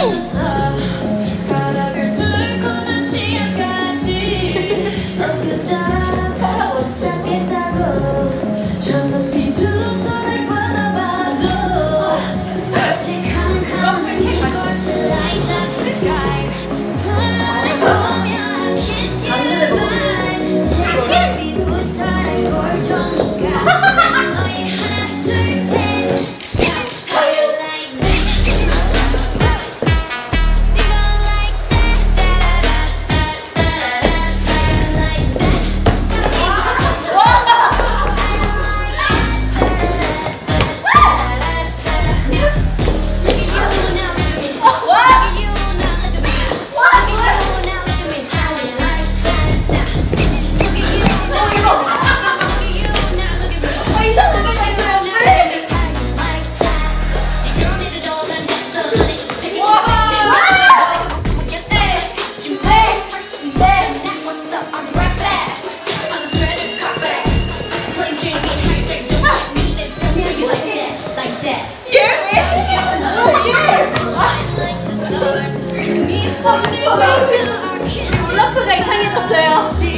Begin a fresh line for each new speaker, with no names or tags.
바닥을 뚫고 난 지하까지 엊그저라 못 잡겠다고 저 높이 두 손을 뻗어봐도 아직 캄캄한 이곳을 light up the sky 털러를 보며 I kiss you goodbye 새별빛 우산을 골종이가 너의 하나 둘셋 How you like that? You gon' like that? Da-da-da-da-da-da-da. How you like that? Look at you now, look at me. Look at you now, look at me. Look at you now, look at me. How you like that? Look at you now, look at you now, look at me. Look at you now, look at me. How you like that? You don't need to know that that's so honey. If you keep it, yes, you may first and then what's up? I'll be right back on the shredded carpet. Playing game, get hydrated. Don't let me then tell me how you like that, like that. Shine like the stars. Me someday, baby, I'll kiss you.
블러프가 이상해졌어요.